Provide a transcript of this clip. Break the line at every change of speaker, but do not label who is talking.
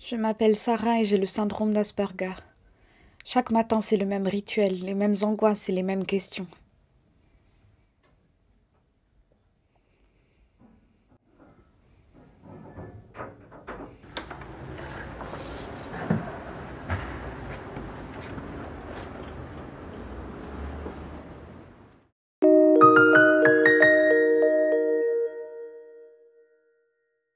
Je m'appelle Sarah et j'ai le syndrome d'Asperger. Chaque matin, c'est le même rituel, les mêmes angoisses et les mêmes questions.